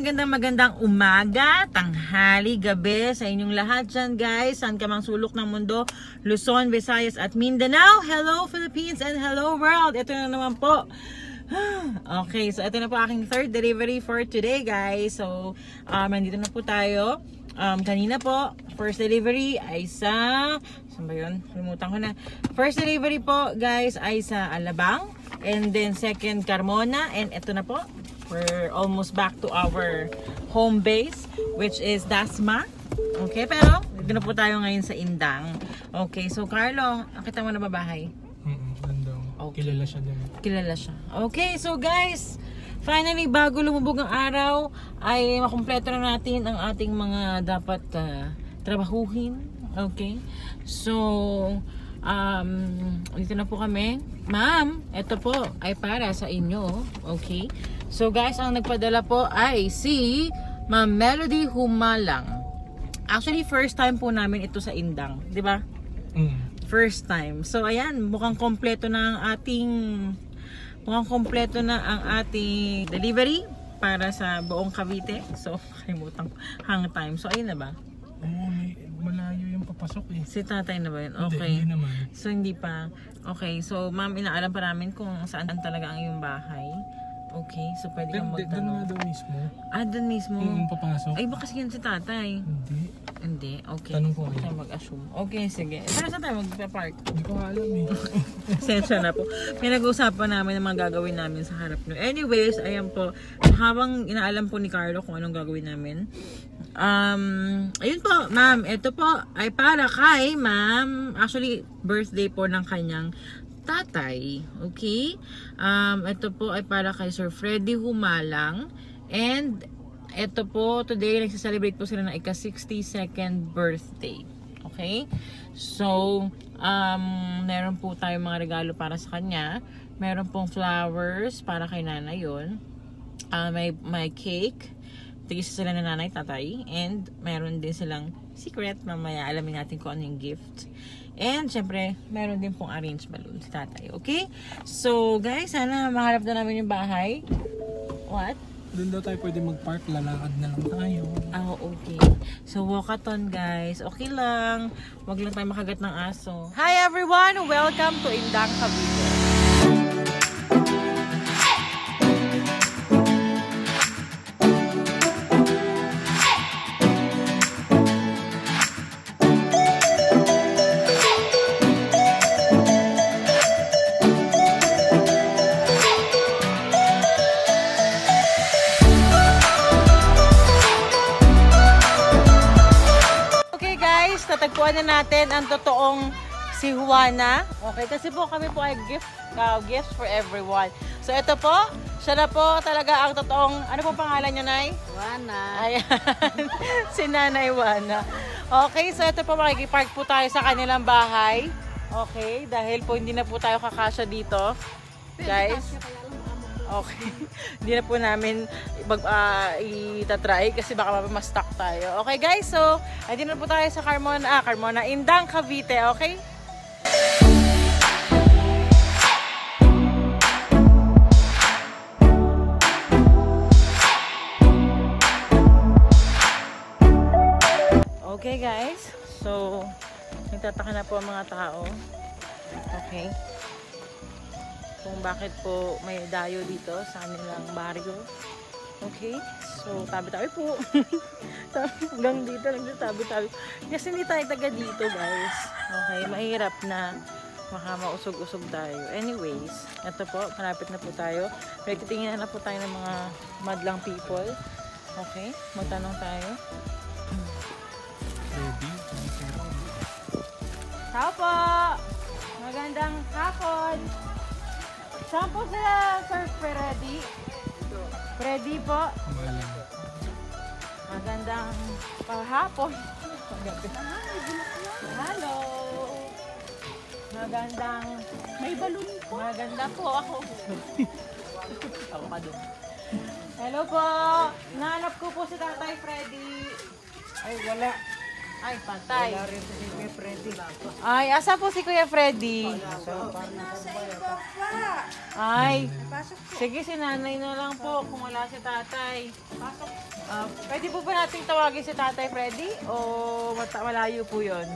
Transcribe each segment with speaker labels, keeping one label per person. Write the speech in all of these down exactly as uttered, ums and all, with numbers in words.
Speaker 1: magandang magandang umaga, tanghali, gabi sa inyong lahat dyan guys. Saan ka mang sulok ng mundo, Luzon, Visayas at Mindanao. Hello Philippines and hello world. Ito na naman po. Okay, so ito na po aking third delivery for today guys. So, um, nandito na po tayo. Um, kanina po, first delivery ay sa... Saan ba yun? Limutan ko na. First delivery po guys ay sa Alabang. And then second Carmona. And ito na po. We're almost back to our home base, which is Dasma. Okay, pero dito na po tayo ngayon sa Indang. Okay, so Carlo, nakita mo na ba bahay?
Speaker 2: Mm-mm, nandang. Okay. Kilala siya din.
Speaker 1: Kilala siya. Okay, so guys, finally, bago lumubog ang araw, ay makumpleto na natin ang ating mga dapat uh, trabahuhin. Okay, so, um, dito na po kami. Ma'am, ito po ay para sa inyo. Okay, so guys, ang nagpadala po ay si Ma'am Melody Humalang. Actually, first time po namin ito sa Indang, di ba?
Speaker 2: Mm.
Speaker 1: First time. So ayan, mukhang kompleto na ang ating mukhang kompleto na ang ating delivery para sa buong Cavite. So, kalimutan ko hang time. So ayun na ba?
Speaker 2: Oo, may malayo yung papasok eh.
Speaker 1: Si tatay na ba yun?
Speaker 2: Hindi,
Speaker 1: Okay.
Speaker 2: hindi naman.
Speaker 1: So hindi pa. Okay, so ma'am, inaalam pa namin kung saan talaga ang iyong bahay. Okay, so pwede kang
Speaker 2: Doon nga
Speaker 1: magtanong.
Speaker 2: daw mismo.
Speaker 1: Ah, doon mismo.
Speaker 2: Mm, papasok.
Speaker 1: Ay, baka sige si tatay.
Speaker 2: Hindi.
Speaker 1: Hindi, okay.
Speaker 2: Tanong ko
Speaker 1: Huwag
Speaker 2: ngayon.
Speaker 1: tayo mag-assume. Okay, sige. Pero saan tayo magpa-park?
Speaker 2: Hindi ko alam eh.
Speaker 1: Sensya na po. May nag-uusapan namin ng mga gagawin namin sa harap nyo. Anyways, ayan po. Habang inaalam po ni Carlo kung anong gagawin namin. Um, ayun po, ma'am. Ito po ay para kay ma'am. Actually, birthday po ng kanyang tatay. Okay? Um, ito po ay para kay Sir Freddy Humalang. And ito po, today nagsa-celebrate po sila ng ika sixty-second birthday. Okay? So, um, meron po tayong mga regalo para sa kanya. Meron pong flowers para kay nanay yun. Uh, may, may cake. Tigisa sila na nanay, tatay. And meron din silang secret. Mamaya alamin natin kung ano yung gift. And syempre, meron din pong arranged balloon si tatay. Okay? So, guys, sana mahalap na namin yung bahay. What?
Speaker 2: Doon daw tayo pwede mag-park, lalakad na lang tayo.
Speaker 1: Ah, oh, okay. So, walkathon guys. Okay lang. Huwag lang tayo makagat ng aso. Hi everyone! Welcome to Indang, Cavite. Natagpuan na natin ang totoong si Juana. Okay, kasi po kami po ay gift, uh, gifts for everyone. So ito po, siya na po talaga ang totoong, ano po pangalan niyo, Nay?
Speaker 3: Juana.
Speaker 1: Ayan, si Nanay Juana. Okay, so ito po, makikipark po tayo sa kanilang bahay. Okay, dahil po hindi na po tayo kakasya dito. Guys. Okay. Hindi na po namin mag, uh, itatry kasi baka ma-stuck tayo. Okay guys, so andito na po tayo sa Carmona, ah, Carmona, Indang, Cavite, okay? Okay guys, so nagtataka na po ang mga tao. Okay. Kung bakit po may dayo dito sa kanilang baryo. Okay? So, tabi-tabi po. Hanggang dito, nagtabi-tabi. Kasi hindi tayo taga dito, guys. Okay? Mahirap na baka mausog-usog tayo. Anyways, ito po, malapit na po tayo. Nagtitingin na po tayo ng mga madlang people. Okay? Magtanong tayo.
Speaker 2: Ready?
Speaker 1: Tao po! Magandang hapon! Saan po sila, Sir Freddy? Freddy po.
Speaker 2: Kumalang.
Speaker 1: Magandang pahapon. Hello. Magandang...
Speaker 3: May balloon po.
Speaker 1: Maganda po ako. Ako ka dun. Hello po. Nahanap ko po si Tatay Freddy.
Speaker 2: Ay, wala.
Speaker 1: Ay, patay.
Speaker 3: Wala rin si Kuya Freddy.
Speaker 1: Ay, asa po si Kuya Freddy? Ay, sige, si nanay na lang po kung wala si tatay. Ah, pwede po ba nating tawagin si tatay Freddy? O mata- malayo po yun?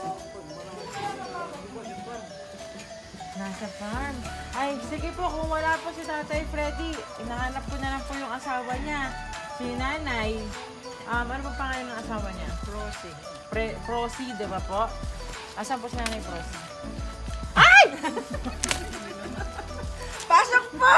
Speaker 1: Nasa farm. Ay, sige po, kung wala po si tatay Freddy, inahanap ko na lang po yung asawa niya. Si nanay. Um, ano ba pangalan ng asawa niya? Prosy. Pre Prosy, di ba po? Asan po si nanay Prosy? Ay!
Speaker 3: Pasok po!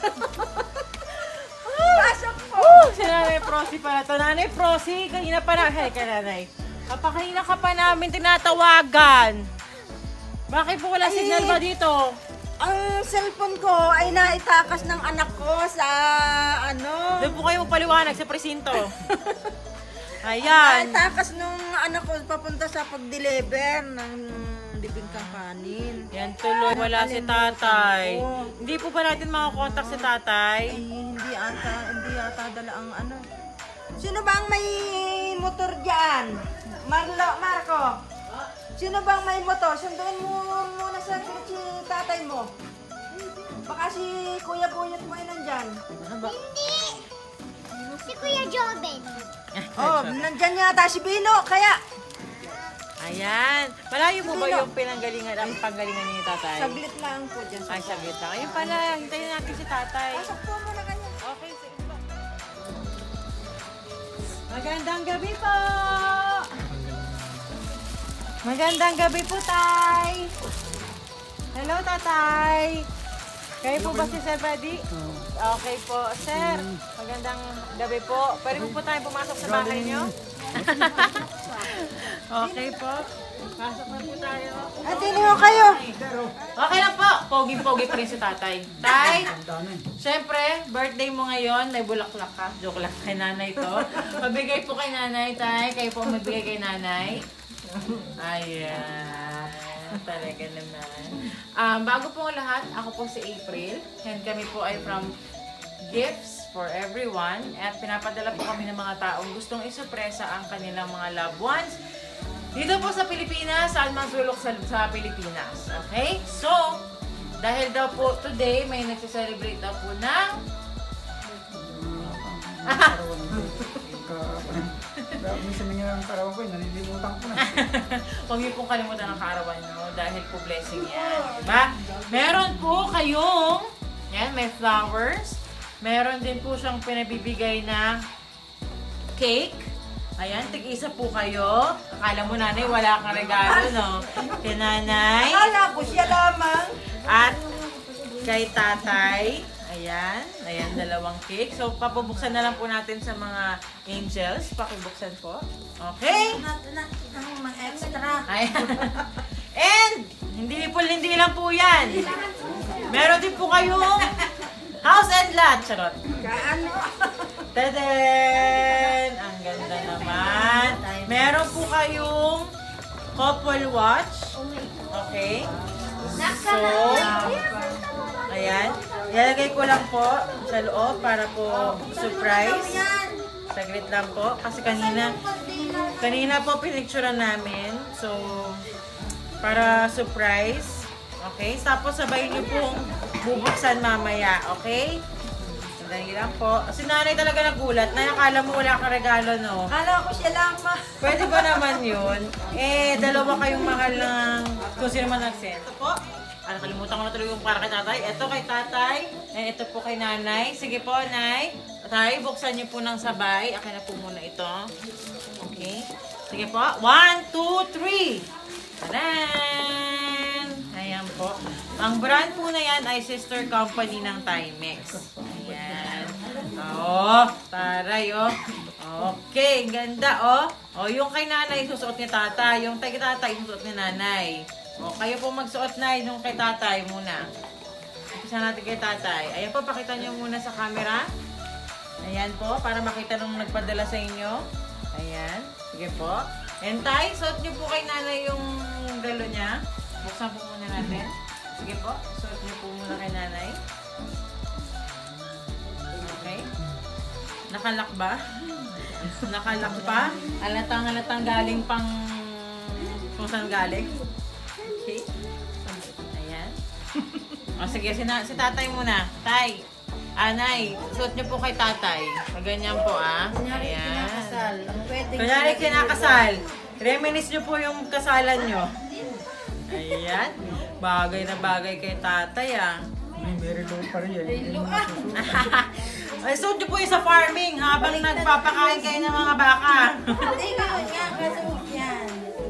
Speaker 3: Pasok po!
Speaker 1: Oh, si nanay Prosy pala to. Nanay Prosy, kanina pa na. Hey, ka nanay. Kapakanina ka pa namin tinatawagan. Bakit po wala
Speaker 3: Ay.
Speaker 1: signal ba dito?
Speaker 3: Ang cellphone ko ay naitakas ng anak ko sa ano.
Speaker 1: Doon po kayo magpaliwanag sa presinto. Ayan.
Speaker 3: Naitakas nung anak ko papunta sa pag-deliver ng bibingkang kanin.
Speaker 1: Yan tuloy, wala si tatay.
Speaker 3: Oo.
Speaker 1: Hindi po ba natin makakontakt si tatay?
Speaker 3: Ay, hindi ata, hindi ata dala ang ano. Sino bang may motor diyan? Marlo, Marco. Sino bang may motor? Sunduin mo muna sa si tatay mo. Baka si Kuya Buyot mo ay nandyan.
Speaker 1: Ano ba?
Speaker 4: Si Kuya Joven.
Speaker 3: Oh, nandyan yata si Bino. Kaya,
Speaker 1: Ayan. Malayo mo ba yung pinanggalingan, ang panggalingan ni tatay?
Speaker 3: saglit lang po dyan.
Speaker 1: Ay, saglit lang. Ayun pala, hintayin natin si tatay.
Speaker 3: Pasok po muna kanya.
Speaker 1: Okay, sige po. Magandang gabi po! Magandang gabi po, tay! Hello, tatay! Kayo po ba si Sir Freddy? Okay po. Sir, magandang gabi po. Pwede po po tayo pumasok sa bahay niyo? Okay po. Pasok na po tayo.
Speaker 3: At mo kayo.
Speaker 1: Okay lang po. Pogi-pogi pa rin si tatay. Tay, syempre, birthday mo ngayon. May bulaklak ka. Joke lang kay nanay to. Pabigay po kay nanay, tay. Kayo po magbigay kay nanay. Ayan. Talaga naman. Um, bago po ang lahat, ako po si April. And kami po ay from Gifts for Everyone. At pinapadala po kami ng mga taong gustong isupresa ang kanilang mga loved ones. Dito po sa Pilipinas, saan man sulok sa, sa Pilipinas. Okay? So, dahil daw po today, may nagsiselebrate daw po ng...
Speaker 5: Minsan niya ang karawan ko, nalilimutan ko na.
Speaker 1: Huwag niyo pong kalimutan ang kaarawan nyo dahil po blessing yan. Diba? Meron po kayong, yan, may flowers. Meron din po siyang pinabibigay na cake. Ayan, tig-isa po kayo. Akala mo nanay, wala kang regalo, no? Kay nanay.
Speaker 3: Akala ko siya lamang.
Speaker 1: At kay tatay. Ayan. Ayan, dalawang cake. So, papabuksan na lang po natin sa mga angels. Pakibuksan po. Okay?
Speaker 3: Ang mga extra.
Speaker 1: Ayan. And, hindi po, hindi lang po yan. Meron din po kayong house and lot. Charot.
Speaker 3: Kaano?
Speaker 1: Tadaan! Ang ganda naman. Meron po kayong couple watch. Okay? So, ayan. Ilalagay ko lang po sa loob para po surprise. Saglit lang po. Kasi kanina, kanina po pinicturean namin. So, para surprise. Okay? Tapos sabay niyo pong bubuksan mamaya. Okay? Sandali lang po. Si nanay talaga nagulat. Nay, akala mo wala kang regalo, no?
Speaker 3: Akala ko siya lamang.
Speaker 1: Pwede ba naman yun? Eh, dalawa kayong mahal ng kung sino man nag-send. Ito po. Ah, nakalimutan ko na tuloy yung para kay tatay. Ito kay tatay. And ito po kay nanay. Sige po, nay. Tay, buksan niyo po ng sabay. Akin na po muna ito. Okay. Sige po. One, two, three. Tadaan! Ayan po. Ang brand po na yan ay sister company ng Timex. Ayan. Oh, taray oh. Okay, ganda oh. Oh, yung kay nanay susuot ni tatay. Yung kay tatay susuot ni nanay. O, kayo po magsuot na yung kay tatay muna. Umpisa natin kay tatay. Ayan po, pakita nyo muna sa camera. Ayan po, para makita nung nagpadala sa inyo. Ayan. Sige po. And tay, suot nyo po kay nanay yung galo niya. Buksan po muna natin. Sige po, suot nyo po muna kay nanay. Okay. Nakalak ba? Nakalak pa. Halatang halatang galing pang kung saan galing. Okay. Ayan. O sige, si, na, si tatay muna. Tay. Anay, suot niyo po kay tatay. Ganyan po ah.
Speaker 3: Kunyari,
Speaker 1: Ayan.
Speaker 3: kinakasal. Ang pwedeng
Speaker 1: Kunyari kinakasal. Reminis niyo po yung kasalan niyo. Ayan. Bagay na bagay kay tatay ah.
Speaker 5: May very low pa rin yan.
Speaker 1: Ay, suot niyo po yung sa farming habang nagpapakain kayo ng mga baka.
Speaker 3: Hindi ka yan, kasuot yan.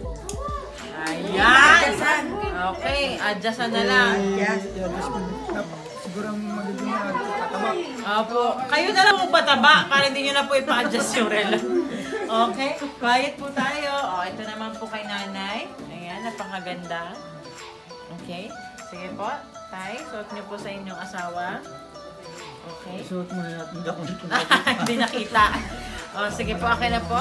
Speaker 1: Ayan. Okay, adjustan na lang.
Speaker 5: Siguro ang magiging tataba.
Speaker 1: Opo. Kayo na lang magpataba para hindi nyo na po ipa-adjust yung relo. Okay, quiet po tayo. O, ito naman po kay nanay. Ayan, napakaganda. Okay, sige po. Tay, suot niyo po sa inyong asawa. Okay.
Speaker 5: Suot mo na natin. Hindi ako dito.
Speaker 1: Hindi nakita. O, sige po, akin na po.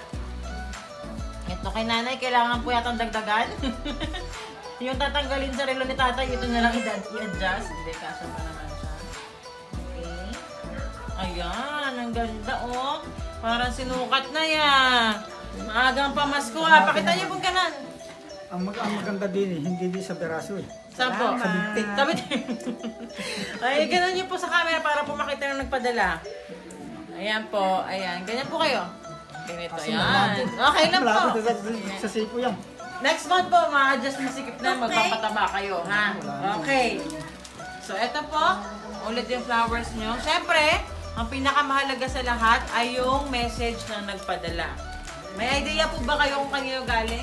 Speaker 1: Ito kay nanay, kailangan po yatang dagdagan. Yung tatanggalin sa relo ni tatay, ito na lang i-adjust. Hindi, kasya pa naman siya. Okay. Ayan, ang ganda oh. Parang sinukat na yan. Maagang pamasko ha. Pakita niyo po kanan.
Speaker 5: Ang, mag ang maganda din eh, hindi din sa beraso eh.
Speaker 1: Saan po?
Speaker 5: Sa bintik.
Speaker 1: Sa bintik. Ay, ganun niyo po sa camera para po makita yung nagpadala. Ayan po. Ayan. Ganyan po kayo. Ganito. Ayan. Okay lang po.
Speaker 5: Malapit na sa, sa sipo yan.
Speaker 1: Next month po, ma-adjust masikip na, magpapataba kayo, ha? Okay. So, eto po, ulit yung flowers nyo. Siyempre, ang pinakamahalaga sa lahat ay yung message ng nagpadala. May idea po ba kayo kung kanino galing?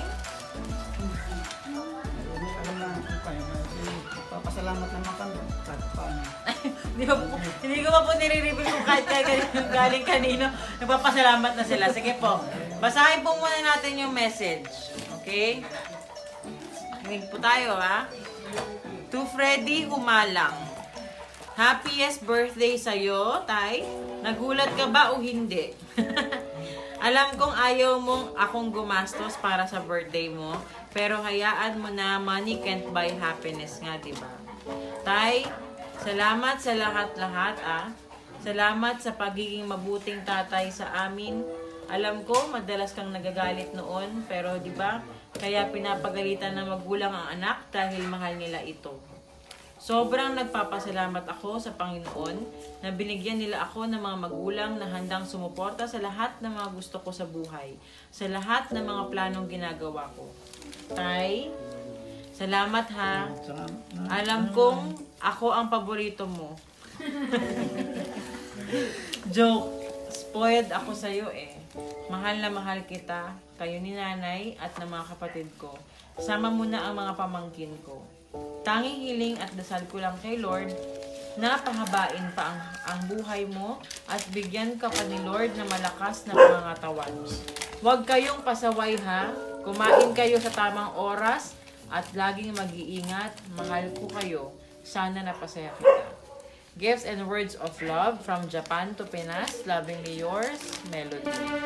Speaker 5: Hindi alam na kung kayo. Papasalamat naman kami. Kahit paano.
Speaker 1: Hindi ko po, hindi ko pa po nire-reveal kung kahit kaya galing kanino. Nagpapasalamat na sila. Sige po, basahin po muna natin yung message. Okay? Kinig po tayo, ha? To Freddy Humalang. Happiest birthday sa'yo, Tay. Nagulat ka ba o hindi? Alam kong ayaw mong akong gumastos para sa birthday mo, pero hayaan mo na money can't buy happiness nga, diba? Tay, salamat sa lahat-lahat, ah. Salamat sa pagiging mabuting tatay sa amin. Alam ko, madalas kang nagagalit noon, pero di ba? Kaya pinapagalitan ng magulang ang anak dahil mahal nila ito. Sobrang nagpapasalamat ako sa Panginoon na binigyan nila ako ng mga magulang na handang sumuporta sa lahat ng mga gusto ko sa buhay, sa lahat ng mga planong ginagawa ko. Tay, salamat ha. Alam kong ako ang paborito mo. Joke. Spoiled ako sa'yo eh. Mahal na mahal kita, kayo ni nanay at ng mga kapatid ko. Sama mo na ang mga pamangkin ko. Tanging hiling at dasal ko lang kay Lord na pahabain pa ang, ang buhay mo at bigyan ka pa ni Lord na malakas na pangangatawan. Huwag kayong pasaway ha. Kumain kayo sa tamang oras at laging mag-iingat. Mahal ko kayo. Sana napasaya kita. Gifts and words of love from Japan to Pinas. Lovingly yours, Melody.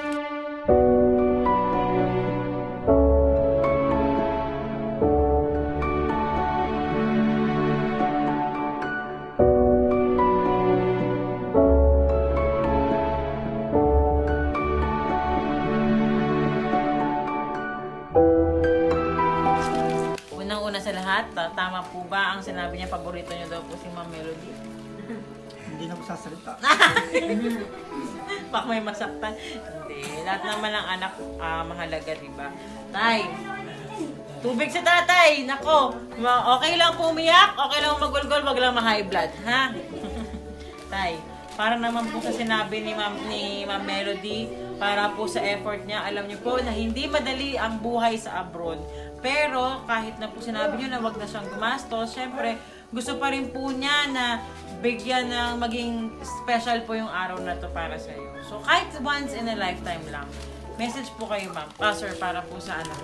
Speaker 1: Unang-una sa lahat, tama po ba ang sinabi niya paborito niyo daw po si Ma'am Melody?
Speaker 5: Hindi na ako sasalita.
Speaker 1: Pak may masaktan. Hindi. Lahat naman ng anak uh, mahalaga, di ba? Tay, tubig sa tatay. Nako, okay lang po umiyak, okay lang magulgol, wag lang ma-high blood. Ha? Tay, para naman po sa sinabi ni Ma'am ni Ma'am Melody, para po sa effort niya, alam niyo po na hindi madali ang buhay sa abroad. Pero kahit na po sinabi niyo na wag na siyang gumastos, syempre, gusto pa rin po niya na bigyan ng maging special po yung araw na to para sa iyo. So, kahit once in a lifetime lang. Message po kayo, ma'am. Ah, sir, para po sa ano.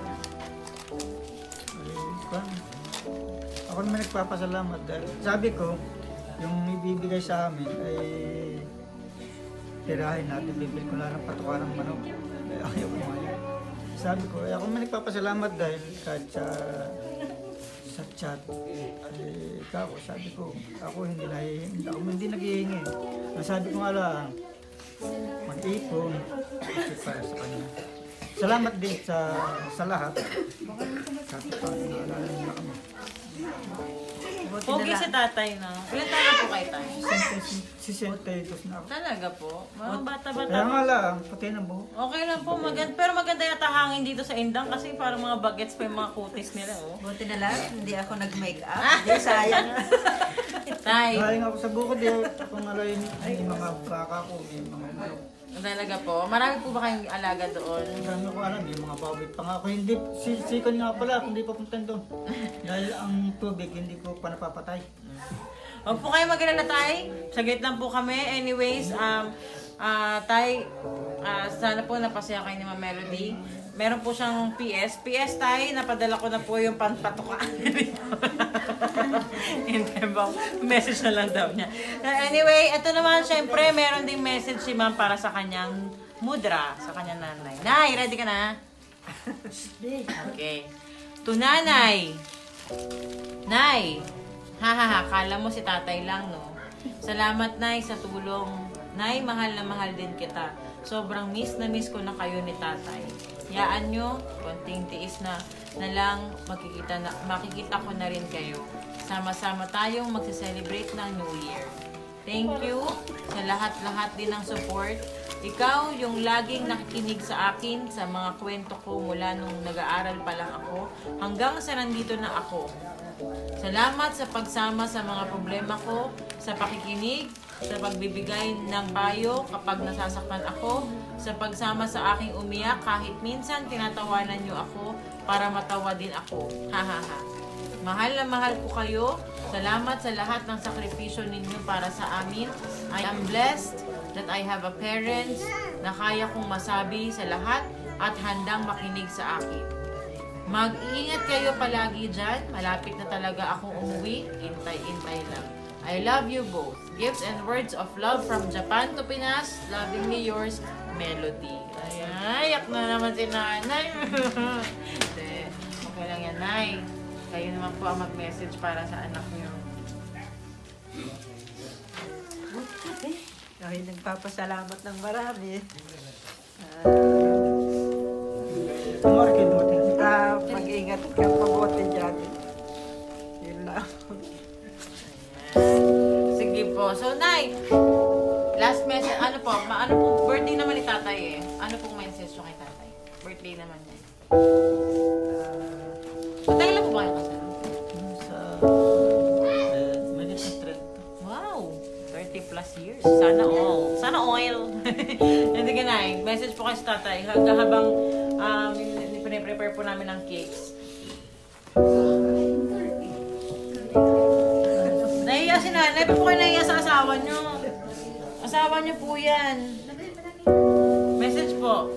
Speaker 5: Ako naman nagpapasalamat dahil sabi ko, yung ibibigay sa amin ay tirahin natin, bibili ko na ng patuka ng manok. Ay, ayaw ko ngayon. Sabi ko, ay ako naman nagpapasalamat dahil kahit sa sa chat, ay ikaw, sabi ko, ako hindi nahihingi, ako hindi naghihingi. Ang sabi ko nga lang, mag-ipon kasi para sa kanya. Salamat din sa sa lahat. Kasi pa naalala nila kami.
Speaker 1: Pogi si tatay, no? Ilan taon na po kayo tayo?
Speaker 5: sesenta-dos na ako.
Speaker 1: Talaga po? Mga bata-bata.
Speaker 5: Kaya nga lang, pati na buhok.
Speaker 1: Okay lang po, maganda. Pero maganda yata hangin dito sa Indang kasi parang mga bagets pa yung mga kutis nila, oh.
Speaker 3: Buti na lang, hindi ako nag-makeup. Hindi, sayang.
Speaker 1: Tay,
Speaker 5: Galing ako sa bukod eh. Kung alay may mga baka ko, may mga manok.
Speaker 1: talaga po. Marami po ba kayong alaga doon?
Speaker 5: Ang dami ko alam, yung mga bawit pa nga ako. Hindi, si, sikon nga pala, kung hindi papuntan doon. Dahil ang tubig, hindi ko pa napapatay.
Speaker 1: Huwag po kayo mag-alala, tay. Saglit lang po kami. Anyways, um, ah tay, ah, sana po napasaya kayo ni Ma'am Melody. Meron po siyang P S. P S, tay, napadala ko na po yung panpatukaan. Hindi ba? Message na lang daw niya. Uh, Anyway, ito naman, syempre, meron ding message si Ma'am para sa kanyang mudra, sa kanyang nanay. Nay, ready ka na? Okay. To nanay. Nay. Ha ha ha, kala mo si tatay lang, no? Salamat, Nay, sa tulong. Nay, mahal na mahal din kita. Sobrang miss na miss ko na kayo ni tatay. Yaan nyo, konting tiis na, na lang, makikita, na, makikita ko na rin kayo. Sama-sama tayong magse-celebrate ng New Year. Thank you sa lahat-lahat din ng support. Ikaw yung laging nakikinig sa akin sa mga kwento ko mula nung nag-aaral pa lang ako hanggang sa nandito na ako. Salamat sa pagsama sa mga problema ko, sa pakikinig, sa pagbibigay ng payo kapag nasasaktan ako, sa pagsama sa aking umiyak kahit minsan tinatawanan niyo ako para matawa din ako. Ha ha ha. Mahal na mahal ko kayo. Salamat sa lahat ng sakripisyo ninyo para sa amin. I am blessed that I have a parents na kaya kong masabi sa lahat at handang makinig sa akin. Mag-iingat kayo palagi dyan. Malapit na talaga akong umuwi. Intay-intay lang. I love you both. Gifts and words of love from Japan to Pinas. Lovingly yours, Melody. Ay, yak na naman si nanay. Hindi. Okay lang yan, Nay. Kayo naman po ang mag-message para sa anak niyo.
Speaker 3: Dahil nagpapasalamat ng marami.
Speaker 5: Tumor kayo dumating.
Speaker 3: Ah, mag-ingat ka mabuti dyan. Yun lang.
Speaker 1: Sige po. So, Nay, last message, ano po, ma ano po, birthday naman ni tatay eh. Ano pong message nyo kay tatay? Birthday naman niya. So, tayo lang po ba kayo kasal?
Speaker 5: Sa... Eh, may little thread.
Speaker 1: Wow! thirty plus years. Sana all. Sana oil. Hindi ka, Nay. Message po kayo sa tatay. Hanggang habang um, piniprepare po namin ng cakes. Nahiya si nanay. Ba't po kayo nahiya sa asawa nyo? Asawa nyo po yan. Message po.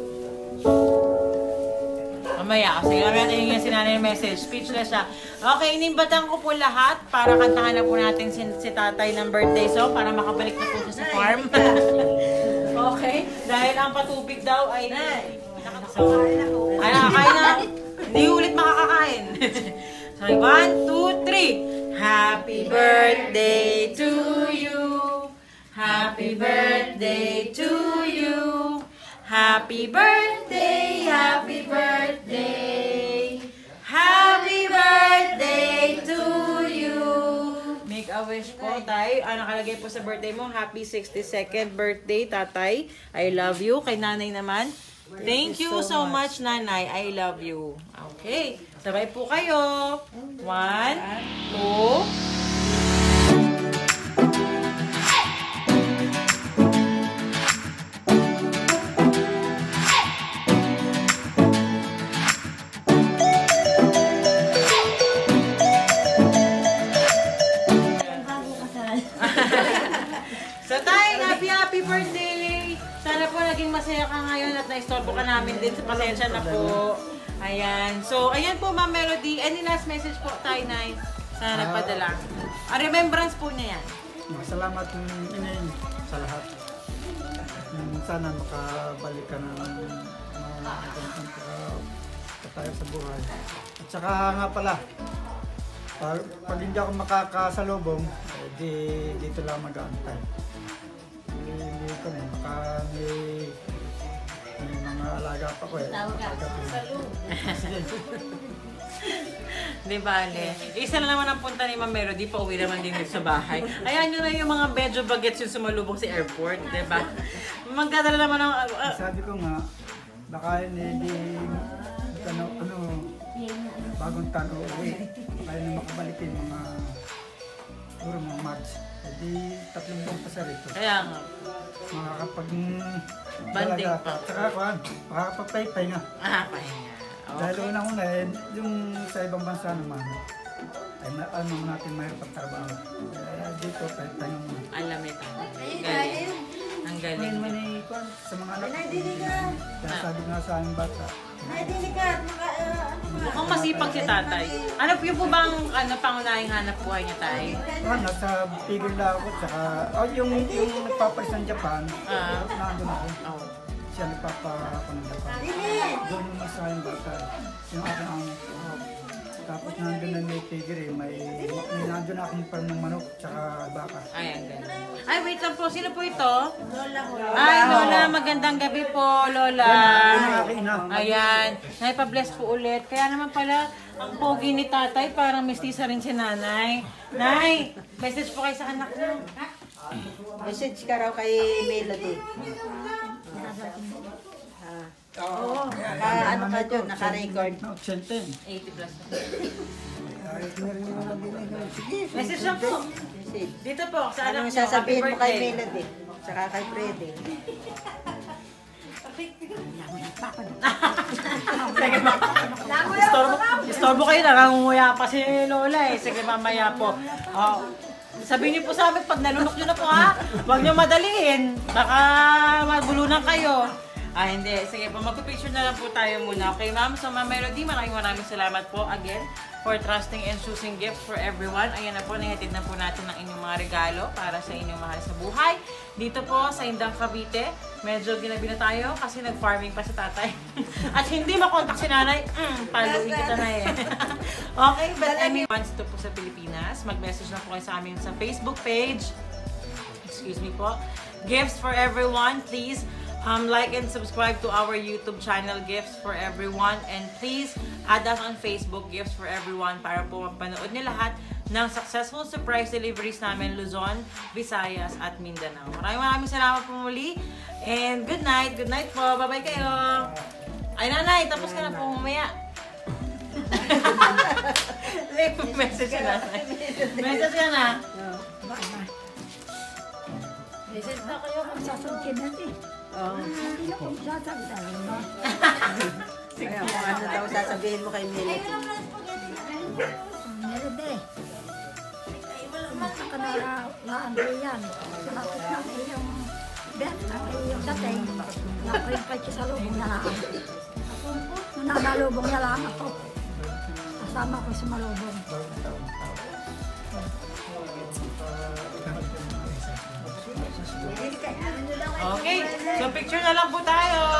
Speaker 1: Mamaya, kasi kami natin yung si nanay yung message. Speechless siya. Okay, inimbatan ko po lahat para kantahan na po natin si, si tatay ng birthday song para makabalik na po siya sa farm. Okay? Dahil ang patubig daw ay... So, ay, nakakain na. Hindi ulit makakakain. Sorry, one, two, three. Happy birthday to you. Happy birthday to you. Happy birthday, happy birthday. Happy birthday to you. Make a wish po, tay. Ah, nakalagay po sa birthday mo. Happy sixty-second birthday, tatay. I love you. Kay nanay naman. Thank you so much, nanay. I love you. Okay. Sabay po kayo. One, two, so tayo, happy happy birthday! Sana po naging masaya ka ngayon at na-istorbo ka namin din. Pasensya na po. Ayan. So, ayan po, Ma'am Melody. Any last message po tayo, Nay? Sana nagpadala. A remembrance po niya yan.
Speaker 5: Salamat ng inayin sa lahat. Um, Sana makabalik ka ng magandang ka tayo sa buhay. At saka nga pala, pag, pag hindi ako makakasalubong, eh, di, dito lang mag-aantay. Hindi, hindi ko na Baka may, may mga alaga pa ko eh. Alaga pa yun.
Speaker 1: Di bale. Isa na naman ang punta ni Ma'am Melody, pa uwi naman din dito sa bahay. Ayan yun na yung mga medyo bagets yung sumalubong sa airport, di ba? Magdadala naman ng... Uh,
Speaker 5: Sabi ko nga, baka hindi, ano, ano, bagong tano uwi. Kaya na makabalik yung mga, siguro mga March. Hindi tatlong buwan pa sa rito.
Speaker 1: kaya nga.
Speaker 5: Makakapag...
Speaker 1: Banding
Speaker 5: dalaga.
Speaker 1: pa.
Speaker 5: Tsaka kuhan, makakapagpaypay nga.
Speaker 1: Ah, pahinga.
Speaker 5: Dahil
Speaker 1: Okay.
Speaker 5: unang-una eh, yung sa ibang bansa naman, ay na, ano natin mahirap pagtrabaho. Kaya dito, kahit tayo muna.
Speaker 1: Alam ito. Galing. Ang galing.
Speaker 5: Ngayon man eh, kuhan, sa mga anak ko. Kaya sabi nga sa aming bata,
Speaker 3: Ay, diligat. Mga, uh, ano ba?
Speaker 1: Mukhang masipag si tatay. Ano po yung po bang ano, pangunahing hanap buhay niya, tay?
Speaker 5: kuhan, nasa pigil na ako, tsaka, oh, yung, yung nagpapalis ng Japan,
Speaker 1: Ah.
Speaker 5: nandun ako.
Speaker 1: Oh.
Speaker 5: Siya nagpapako ng Japan. Doon yung isa yung bata, yung aking amo. Tapos nandun na may tigre, may, may nandun na akong farm ng manok, tsaka baka.
Speaker 1: Ay, ang galing. Ay, wait lang po. Sino po ito? Lola ko. Ay, Lola. Magandang gabi po, Lola.
Speaker 5: Yun ang aking ina.
Speaker 1: Ayan. Naipa-bless po ulit. Kaya naman pala, ang pogi ni tatay, parang mistisa rin si nanay. Nay, message po kayo sa anak niyo.
Speaker 3: Message ka raw kay Melody. Ah. Oo. Naka, ano ka dyan, naka-record.
Speaker 5: No, Chenten.
Speaker 1: eighty plus. Message lang po.
Speaker 3: Message.
Speaker 1: Dito po, sa anak
Speaker 3: Anong
Speaker 1: niyo.
Speaker 3: sasabihin
Speaker 1: Happy
Speaker 3: mo kay
Speaker 1: birthday.
Speaker 3: Melody? Tsaka kay Freddy.
Speaker 1: Sige ma. Istorbo, istorbo kayo, nangangunguya pa si Lola eh. Sige, mamaya po. Oh. Sabihin niyo po sa amin, pag nalunok niyo na po ha, huwag niyo madaliin. Baka magbulunan kayo. Ah, hindi. Sige po, magpipicture na lang po tayo muna. Okay, ma'am? So, Ma'am Melody, maraming maraming salamat po again for trusting and choosing gifts for everyone. Ayan na po, nahatid na po natin ang inyong mga regalo para sa inyong mahal sa buhay. Dito po sa Indang Cavite, medyo ginabi na tayo kasi nag-farming pa si tatay. At hindi makontak si nanay, mm, paluin kita na eh. Okay, but anyone dito po sa Pilipinas, mag-message na po kayo sa amin sa Facebook page. Excuse me po. Gifts for everyone, please. Um, like and subscribe to our YouTube channel, Gifts for Everyone. And please add us on Facebook, Gifts for Everyone, para po mapanood niyo lahat ng successful surprise deliveries namin, Luzon, Visayas, at Mindanao. Maraming maraming salamat po muli. And good night. Good night po. Bye-bye kayo. Ay, nanay, tapos ka na po mamaya. Leave message ka na. Message ka na.
Speaker 6: Message na kayo kung sasabihin eh.
Speaker 3: Oo.
Speaker 6: Hindi ako sasabihin mo.
Speaker 3: Kaya kung ano daw sasabihin mo kay Melody.
Speaker 6: Melody. Basta ka na laando yan. Bakit na iyong bet, ang iyong dating. Nakoy pa siya sa lubong na lang. Nung namalubong na lang ako. Kasama ko sa malubong.
Speaker 1: Okay, so picture na lang po tayo.